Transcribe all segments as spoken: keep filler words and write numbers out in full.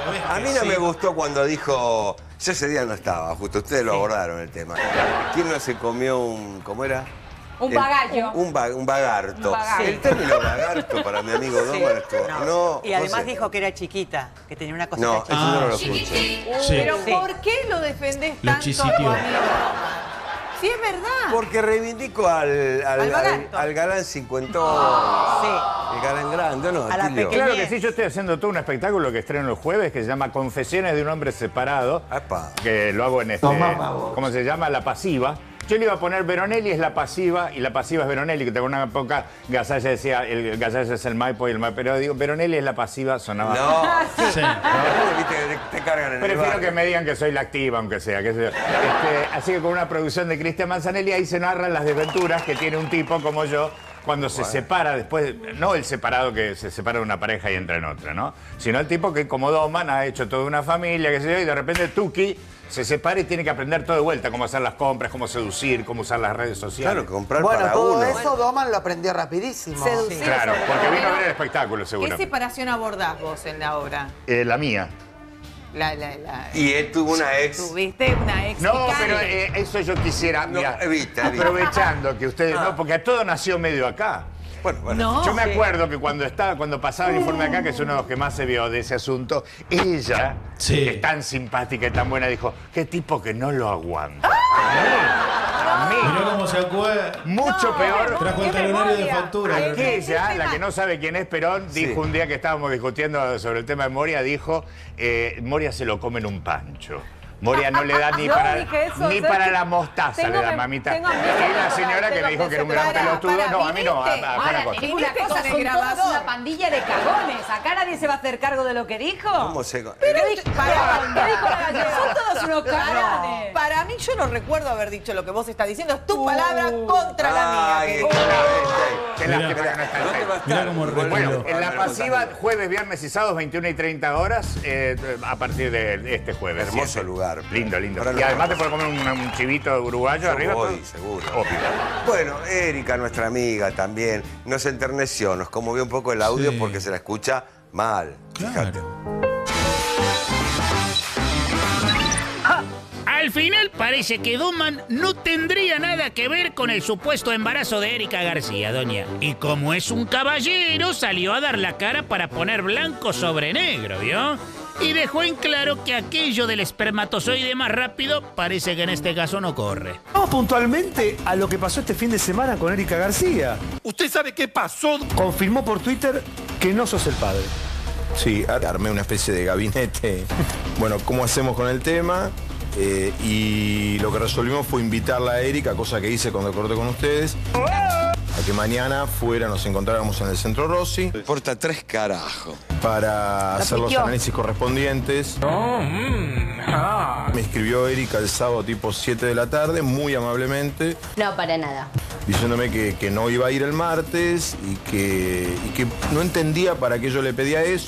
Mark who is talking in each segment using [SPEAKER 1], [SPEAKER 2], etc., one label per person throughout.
[SPEAKER 1] A mí no
[SPEAKER 2] sí.
[SPEAKER 1] me gustó cuando dijo... Yo ese día no estaba, justo ustedes lo abordaron el tema. ¿Quién no se comió un... ¿Cómo era?
[SPEAKER 3] Un
[SPEAKER 1] El-
[SPEAKER 3] bagallo.
[SPEAKER 1] Un, ba- un bagarto.
[SPEAKER 3] Un bagarto.
[SPEAKER 1] El término bagarto para mi amigo
[SPEAKER 4] Sí.
[SPEAKER 1] Doman estuvo...
[SPEAKER 4] No.
[SPEAKER 1] No,
[SPEAKER 4] Y además
[SPEAKER 1] no sé.
[SPEAKER 4] dijo que era chiquita, que tenía una cosita
[SPEAKER 1] No,
[SPEAKER 4] chiquita.
[SPEAKER 1] eso yo no lo
[SPEAKER 2] Ah,
[SPEAKER 1] escuché.
[SPEAKER 2] Sí.
[SPEAKER 3] Pero
[SPEAKER 4] Sí.
[SPEAKER 3] ¿por qué lo defendés
[SPEAKER 2] Lo
[SPEAKER 3] tanto a tu
[SPEAKER 2] chisiteó.
[SPEAKER 3] amigo? Sí, es verdad.
[SPEAKER 1] Porque reivindico al, al,
[SPEAKER 3] Al
[SPEAKER 1] al,
[SPEAKER 3] bagarto.
[SPEAKER 1] al galán cincuentón.
[SPEAKER 4] Sí.
[SPEAKER 1] El galán grande, ¿no?
[SPEAKER 4] A la
[SPEAKER 1] Tilio?
[SPEAKER 4] pequeña.
[SPEAKER 5] Claro que sí, yo estoy haciendo todo un espectáculo que estreno el jueves que se llama Confesiones de un hombre separado.
[SPEAKER 1] Epa.
[SPEAKER 5] Que lo hago en este... ¿Cómo se llama? La pasiva. Yo le iba a poner Veronelli es la pasiva y la pasiva es Veronelli, que tengo una época Gasalla decía, el Gasalla es el Maipo y el Maipo, pero digo, Veronelli es la pasiva, sonaba...
[SPEAKER 1] No.
[SPEAKER 2] Sí.
[SPEAKER 1] No, viste que te, te cargan en el
[SPEAKER 5] Prefiero
[SPEAKER 1] bar.
[SPEAKER 5] que me digan que soy la activa, aunque sea, qué sé yo. Este, así que con una producción de Cristian Manzanelli ahí se narran las desventuras que tiene un tipo como yo cuando se separa después, no el separado que se separa de una pareja y entra en otra, ¿no? Sino el tipo que como Doman ha hecho toda una familia, qué sé yo, y de repente Tuki se separa y tiene que aprender todo de vuelta, cómo hacer las compras, cómo seducir, cómo usar las redes sociales.
[SPEAKER 1] Claro, comprar
[SPEAKER 6] Bueno,
[SPEAKER 1] para
[SPEAKER 6] todo
[SPEAKER 1] uno.
[SPEAKER 6] eso Doman lo aprendió rapidísimo.
[SPEAKER 3] Seducir.
[SPEAKER 5] Claro,
[SPEAKER 3] sobre
[SPEAKER 5] porque
[SPEAKER 3] todo.
[SPEAKER 5] vino a ver el
[SPEAKER 3] Pero,
[SPEAKER 5] espectáculo,
[SPEAKER 3] ¿qué
[SPEAKER 5] seguro.
[SPEAKER 3] separación abordás vos en la obra?
[SPEAKER 5] Eh, la mía.
[SPEAKER 3] La, la, la...
[SPEAKER 1] Y él tuvo una ex.
[SPEAKER 3] Tuviste una ex
[SPEAKER 5] No,
[SPEAKER 3] picante.
[SPEAKER 5] pero eh, eso yo quisiera,
[SPEAKER 1] No,
[SPEAKER 5] mira,
[SPEAKER 1] evita, evita.
[SPEAKER 5] aprovechando que ustedes, no, porque todo nació medio acá.
[SPEAKER 1] Bueno, bueno.
[SPEAKER 3] No.
[SPEAKER 5] Yo me acuerdo que cuando estaba, cuando pasaba el informe acá, que es uno de los que más se vio de ese asunto, ella,
[SPEAKER 2] Sí.
[SPEAKER 5] que es tan simpática y tan buena, dijo, qué tipo que no lo aguanta. A mí,
[SPEAKER 2] Mirá cómo se acuerda.
[SPEAKER 5] mucho
[SPEAKER 3] No,
[SPEAKER 5] peor.
[SPEAKER 2] Trajo el
[SPEAKER 3] qué
[SPEAKER 2] talonario de
[SPEAKER 3] memoria.
[SPEAKER 2] factura.
[SPEAKER 3] Ay,
[SPEAKER 5] Aquella,
[SPEAKER 3] qué
[SPEAKER 5] la que
[SPEAKER 3] tema.
[SPEAKER 5] no sabe quién es Perón,
[SPEAKER 1] Sí.
[SPEAKER 5] dijo un día que estábamos discutiendo sobre el tema de Moria, dijo, eh, Moria se lo come en un pancho. Moria no le da ni
[SPEAKER 3] Yo
[SPEAKER 5] para,
[SPEAKER 3] dije eso,
[SPEAKER 5] ni
[SPEAKER 3] ¿sabes
[SPEAKER 5] para
[SPEAKER 3] qué?
[SPEAKER 5] la mostaza,
[SPEAKER 3] Tengo
[SPEAKER 5] le da
[SPEAKER 3] mem-
[SPEAKER 5] mamita.
[SPEAKER 3] tengo
[SPEAKER 5] Y
[SPEAKER 3] amnesia
[SPEAKER 5] la señora que
[SPEAKER 3] tengo
[SPEAKER 5] me dijo que era un gran
[SPEAKER 3] amnesia
[SPEAKER 5] pelotudo.
[SPEAKER 3] para,
[SPEAKER 5] No, a mí no, a,
[SPEAKER 3] ¿viniste?
[SPEAKER 5] a, a,
[SPEAKER 3] Ahora,
[SPEAKER 5] a cosa.
[SPEAKER 3] te digo
[SPEAKER 7] Una
[SPEAKER 3] Viniste
[SPEAKER 7] cosa,
[SPEAKER 3] con
[SPEAKER 7] son
[SPEAKER 3] el
[SPEAKER 7] todos
[SPEAKER 3] grabador.
[SPEAKER 7] una pandilla de cagones. Acá nadie se va a hacer cargo de lo que dijo.
[SPEAKER 1] ¿Cómo se...?
[SPEAKER 3] Pero
[SPEAKER 7] Para,
[SPEAKER 3] para,
[SPEAKER 7] dijo la gallina, son todos unos cagones.
[SPEAKER 3] para mí yo no recuerdo haber dicho lo que vos estás diciendo. Es tu palabra contra la mía.
[SPEAKER 1] Ay,
[SPEAKER 3] querido.
[SPEAKER 5] Qué
[SPEAKER 2] Mirá.
[SPEAKER 5] lástima que no está el
[SPEAKER 1] ¿Dónde
[SPEAKER 5] texto.
[SPEAKER 1] va a estar?
[SPEAKER 2] Mirá cómo
[SPEAKER 1] Igual
[SPEAKER 2] reculó.
[SPEAKER 1] no.
[SPEAKER 5] Bueno, en la pasiva, jueves, viernes y sábados, veintiuna y treinta horas, eh, a partir de este jueves.
[SPEAKER 1] Hermoso
[SPEAKER 5] siempre.
[SPEAKER 1] lugar.
[SPEAKER 5] Lindo, lindo.
[SPEAKER 1] Ahora
[SPEAKER 5] y
[SPEAKER 1] no.
[SPEAKER 5] además te puedes comer un, un chivito uruguayo
[SPEAKER 1] Yo
[SPEAKER 5] arriba.
[SPEAKER 1] voy,
[SPEAKER 5] todo.
[SPEAKER 1] seguro.
[SPEAKER 5] Obvio.
[SPEAKER 1] Bueno, Erika, nuestra amiga también, nos enterneció, nos conmovió un poco el audio
[SPEAKER 2] Sí.
[SPEAKER 1] porque se la escucha mal. Fíjate.
[SPEAKER 2] Claro.
[SPEAKER 8] Al final parece que Doman no tendría nada que ver con el supuesto embarazo de Erika García, doña. Y como es un caballero, salió a dar la cara para poner blanco sobre negro, ¿vio? Y dejó en claro que aquello del espermatozoide más rápido parece que en este caso no corre.
[SPEAKER 9] Vamos puntualmente a lo que pasó este fin de semana con Erika García.
[SPEAKER 10] ¿Usted sabe qué pasó?
[SPEAKER 9] Confirmó por Twitter que no sos el padre.
[SPEAKER 11] Sí, ar- armé una especie de gabinete. Bueno, ¿cómo hacemos con el tema? Eh, y lo que resolvimos fue invitarla a Erika, cosa que hice cuando corté con ustedes, a que mañana fuera nos encontráramos en el Centro Rossi
[SPEAKER 1] Importa tres carajos.
[SPEAKER 11] para hacer los
[SPEAKER 3] pidió.
[SPEAKER 11] análisis correspondientes. Me escribió Erika el sábado tipo siete de la tarde, muy amablemente,
[SPEAKER 7] No, para nada.
[SPEAKER 11] diciéndome que, que no iba a ir el martes y que, y que no entendía para qué yo le pedía eso.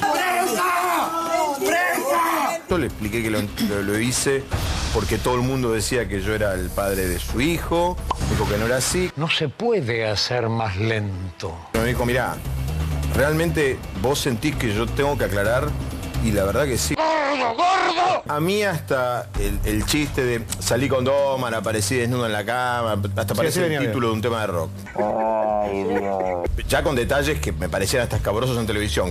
[SPEAKER 11] Yo le expliqué que lo, lo- lo hice porque todo el mundo decía que yo era el padre de su hijo, dijo que no era así.
[SPEAKER 10] No se puede hacer más lento.
[SPEAKER 11] Me dijo, mirá, realmente vos sentís que yo tengo que aclarar y la verdad que sí. ¡Gordo, gordo! A mí hasta el, el chiste de salí con Doman, aparecí desnudo en la cama, hasta parece
[SPEAKER 9] venía
[SPEAKER 11] el
[SPEAKER 9] bien.
[SPEAKER 11] título de un tema de rock. Ya con detalles que me parecían hasta escabrosos en televisión.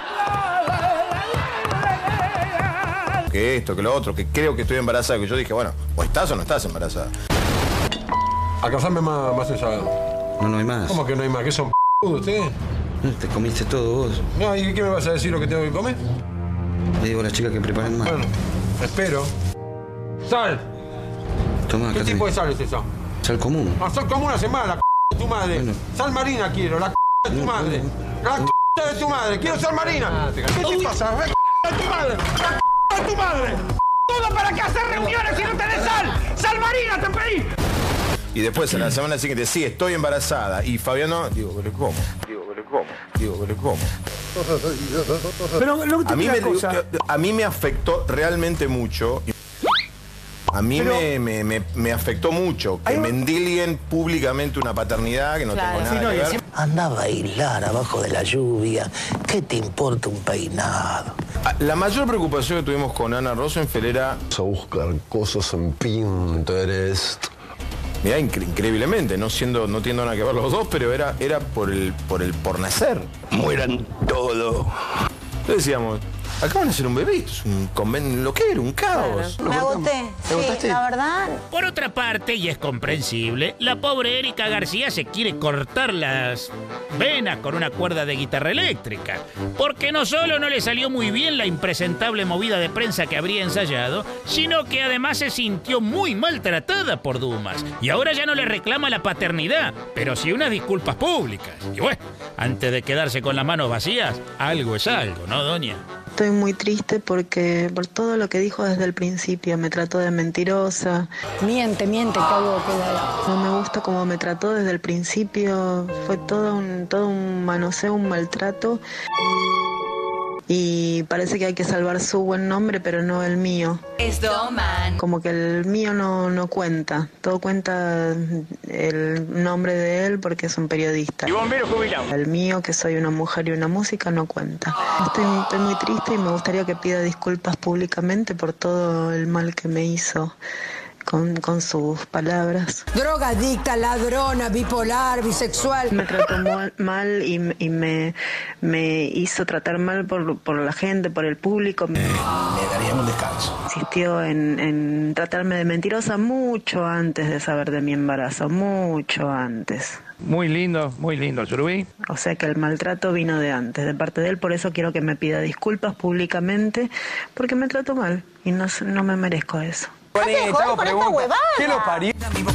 [SPEAKER 11] Que esto, que lo otro, que creo que estoy embarazada, que yo dije, bueno, o estás o no estás embarazada.
[SPEAKER 10] Acasame más, más ensagado.
[SPEAKER 12] No, no hay más.
[SPEAKER 10] ¿Cómo que no hay más? ¿Qué son p*** ustedes?
[SPEAKER 12] Te comiste todo vos.
[SPEAKER 10] No, ¿y qué me vas a decir lo que tengo que comer?
[SPEAKER 12] Le digo a las chicas que preparen más.
[SPEAKER 10] Bueno, espero. Sal.
[SPEAKER 12] Tomá,
[SPEAKER 10] ¿Qué
[SPEAKER 12] acá
[SPEAKER 10] tipo de
[SPEAKER 12] tenés.
[SPEAKER 10] sal es esa?
[SPEAKER 12] Sal común.
[SPEAKER 10] No, sal común hace mal, la c de tu madre.
[SPEAKER 12] Bueno.
[SPEAKER 10] Sal marina quiero, la c de tu madre. La c de tu madre, quiero sal marina. ¿Qué te pasa? La c de tu madre. La c de tu madre. Todo para que hacer reuniones y no tenés sal. Sal marina te pedí.
[SPEAKER 11] Y después, a la semana siguiente, sí, estoy embarazada. Y Fabiano, digo, ¿pero cómo? Digo, ¿pero cómo? Digo, ¿pero cómo?
[SPEAKER 9] Pero lo que
[SPEAKER 11] A mí,
[SPEAKER 9] te
[SPEAKER 11] me,
[SPEAKER 9] una cosa,
[SPEAKER 11] a mí me afectó realmente mucho. A mí
[SPEAKER 9] Pero-
[SPEAKER 11] me, me, me, me afectó mucho que
[SPEAKER 9] Hay un-
[SPEAKER 11] me endilguen públicamente una paternidad que no
[SPEAKER 3] Claro.
[SPEAKER 11] tengo nada
[SPEAKER 9] Sí, no,
[SPEAKER 11] que
[SPEAKER 9] y
[SPEAKER 11] ver.
[SPEAKER 9] encima-
[SPEAKER 6] Anda a bailar abajo de la lluvia. ¿Qué te importa un peinado?
[SPEAKER 11] La mayor preocupación que tuvimos con Ana Rosenfeld era...
[SPEAKER 2] A buscar cosas en Pinterest.
[SPEAKER 11] Mirá, incre increíblemente, no siendo, no teniendo nada que ver los dos, pero era, era por el por el por nacer.
[SPEAKER 2] Mueran todo.
[SPEAKER 11] Entonces decíamos, acaban de hacer un bebé, es un conven lo que era, un caos.
[SPEAKER 13] Me agoté. Sí, la verdad.
[SPEAKER 8] Por otra parte, y es comprensible, la pobre Erika García se quiere cortar las venas con una cuerda de guitarra eléctrica, porque no solo no le salió muy bien la impresentable movida de prensa que habría ensayado, sino que además se sintió muy maltratada por Dumas, y ahora ya no le reclama la paternidad, pero sí unas disculpas públicas. Y bueno, antes de quedarse con las manos vacías, algo es algo, ¿no, doña?
[SPEAKER 14] Estoy muy triste porque por todo lo que dijo desde el principio, me trató de mentirosa.
[SPEAKER 13] Miente, miente, todo queda.
[SPEAKER 14] No me gusta cómo me trató desde el principio, fue todo un, todo un manoseo, un maltrato. Y parece que hay que salvar su buen nombre, pero no el mío.
[SPEAKER 7] Es Doman.
[SPEAKER 14] Como que el mío no, no cuenta. Todo cuenta el nombre de él porque es un periodista.
[SPEAKER 10] Y bombero jubilado.
[SPEAKER 14] El mío, que soy una mujer y una música, no cuenta. Estoy, estoy muy triste y me gustaría que pida disculpas públicamente por todo el mal que me hizo con, con sus palabras.
[SPEAKER 13] Drogadicta, ladrona, bipolar, bisexual.
[SPEAKER 14] Me trató mal, mal y, y me, me hizo tratar mal por, por la gente, por el público.
[SPEAKER 2] Me daría un descanso.
[SPEAKER 14] Insistió en, en tratarme de mentirosa mucho antes de saber de mi embarazo, mucho antes.
[SPEAKER 10] Muy lindo, muy lindo, Surubí.
[SPEAKER 14] O sea que el maltrato vino de antes, de parte de él, por eso quiero que me pida disculpas públicamente, porque me trató mal y no, no me merezco eso.
[SPEAKER 13] ¿Qué te jodas con esta huevada?
[SPEAKER 10] ¿Qué lo parió?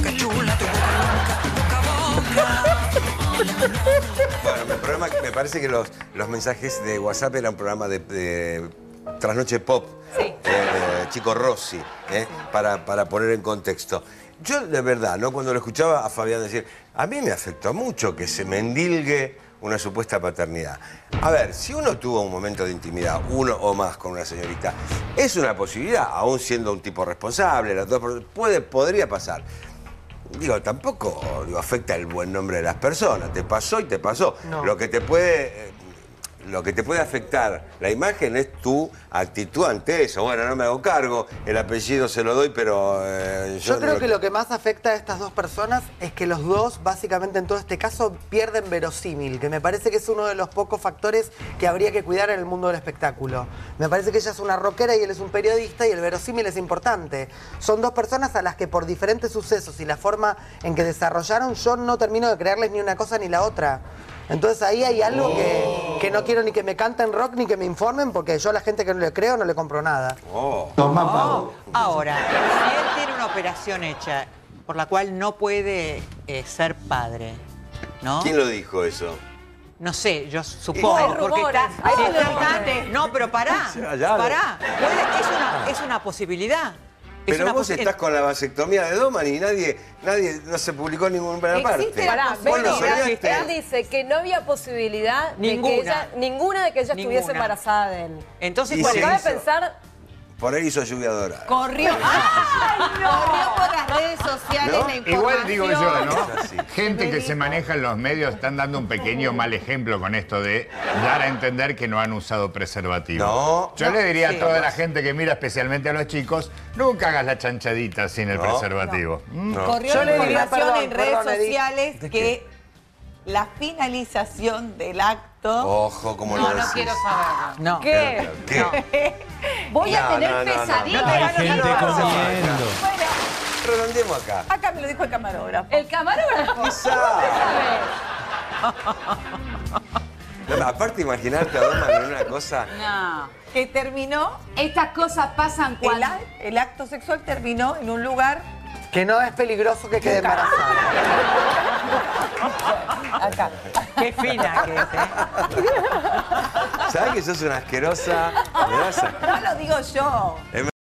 [SPEAKER 1] Bueno, el programa, me parece que los, los mensajes de WhatsApp eran un programa de, de Trasnoche Pop,
[SPEAKER 3] Sí.
[SPEAKER 1] eh, Chico Rossi, eh, para, para poner en contexto. Yo, de verdad, ¿no? Cuando lo escuchaba a Fabián decir, a mí me afectó mucho que se me endilgue una supuesta paternidad. A ver, si uno tuvo un momento de intimidad, uno o más con una señorita, es una posibilidad, aún siendo un tipo responsable, las dos, puede, podría pasar. Digo, tampoco digo, afecta el buen nombre de las personas. Te pasó y te pasó.
[SPEAKER 6] No.
[SPEAKER 1] Lo que te puede... eh, Lo que te puede afectar la imagen es tu actitud ante eso. Bueno, no me hago cargo, el apellido se lo doy, pero... Eh,
[SPEAKER 6] yo, yo creo
[SPEAKER 1] lo...
[SPEAKER 6] que lo que más afecta a estas dos personas es que los dos, básicamente en todo este caso, pierden verosímil, que me parece que es uno de los pocos factores que habría que cuidar en el mundo del espectáculo. Me parece que ella es una rockera y él es un periodista y el verosímil es importante. Son dos personas a las que por diferentes sucesos y la forma en que desarrollaron, yo no termino de creerles ni una cosa ni la otra. Entonces ahí hay algo que, que no quiero ni que me canten rock ni que me informen, porque yo a la gente que no le creo no le compro nada.
[SPEAKER 1] Oh.
[SPEAKER 4] Oh. Ahora, si él tiene una operación hecha por la cual no puede eh, ser padre, ¿no?
[SPEAKER 1] ¿Quién lo dijo eso?
[SPEAKER 4] No sé, yo supongo,
[SPEAKER 3] Hay
[SPEAKER 4] porque
[SPEAKER 3] rumores,
[SPEAKER 4] está...
[SPEAKER 3] hay
[SPEAKER 4] si está
[SPEAKER 3] rumores.
[SPEAKER 4] tan- no, pero pará,
[SPEAKER 1] Ya, ya.
[SPEAKER 4] pará. Puede- es, una, es una posibilidad. Es
[SPEAKER 1] Pero
[SPEAKER 4] una
[SPEAKER 1] vos
[SPEAKER 4] posi-
[SPEAKER 1] estás con la vasectomía de Doman y nadie, nadie, no se publicó en ninguna parte.
[SPEAKER 3] Existe la
[SPEAKER 15] Pará,
[SPEAKER 1] Vos lo
[SPEAKER 15] Beni,
[SPEAKER 1] soñaste.
[SPEAKER 15] él dice que no había posibilidad
[SPEAKER 4] Ninguna.
[SPEAKER 15] de que ella, ninguna de que ella estuviese
[SPEAKER 4] Ninguna.
[SPEAKER 15] embarazada de él.
[SPEAKER 4] Entonces,
[SPEAKER 1] Y
[SPEAKER 4] ¿cuál
[SPEAKER 1] se
[SPEAKER 4] es?
[SPEAKER 15] Acaba de
[SPEAKER 1] hizo.
[SPEAKER 15] pensar,
[SPEAKER 1] Por ahí hizo lluvia dorada.
[SPEAKER 3] Corrió, ¡ay, no! Corrió por las redes sociales
[SPEAKER 1] ¿No?
[SPEAKER 3] la información.
[SPEAKER 5] Igual digo yo, ¿no?
[SPEAKER 1] Es así.
[SPEAKER 5] Gente que se maneja en los medios están dando un pequeño mal ejemplo con esto de dar a entender que no han usado preservativo.
[SPEAKER 1] No.
[SPEAKER 5] Yo le diría
[SPEAKER 4] Sí.
[SPEAKER 5] a toda la gente que mira, especialmente a los chicos, nunca hagas la chanchadita sin el
[SPEAKER 1] No.
[SPEAKER 5] preservativo. ¿Mm?
[SPEAKER 1] No.
[SPEAKER 3] Corrió
[SPEAKER 6] Yo
[SPEAKER 3] la
[SPEAKER 6] le diría,
[SPEAKER 3] información
[SPEAKER 6] perdón,
[SPEAKER 3] en redes
[SPEAKER 6] perdón, Edith.
[SPEAKER 3] sociales que la finalización del acto...
[SPEAKER 1] Ojo, como
[SPEAKER 3] no,
[SPEAKER 1] lo
[SPEAKER 3] no
[SPEAKER 1] decís.
[SPEAKER 3] quiero saberlo.
[SPEAKER 4] No.
[SPEAKER 15] ¿qué?
[SPEAKER 1] ¿Qué?
[SPEAKER 15] Voy a
[SPEAKER 1] No,
[SPEAKER 15] tener
[SPEAKER 1] no, no, no.
[SPEAKER 15] pesadillas.
[SPEAKER 1] No, no,
[SPEAKER 15] Hay
[SPEAKER 1] gente comiendo.
[SPEAKER 15] Bueno,
[SPEAKER 1] Redondeemos acá.
[SPEAKER 3] Acá me lo dijo el camarógrafo.
[SPEAKER 15] el camarógrafo.
[SPEAKER 1] Quizá.
[SPEAKER 15] ¿Sabe?
[SPEAKER 1] No, aparte, imaginarte a Doman en una cosa...
[SPEAKER 3] No. Que terminó,
[SPEAKER 15] Estas cosas pasan
[SPEAKER 3] el,
[SPEAKER 15] cuando...
[SPEAKER 3] a- el acto sexual terminó en un lugar...
[SPEAKER 6] Que no es peligroso que quede embarazada.
[SPEAKER 3] Acá.
[SPEAKER 4] Qué fina que es, ¿eh?
[SPEAKER 1] ¿Sabes que sos una asquerosa? Me vas a-
[SPEAKER 3] No lo digo yo.
[SPEAKER 1] Es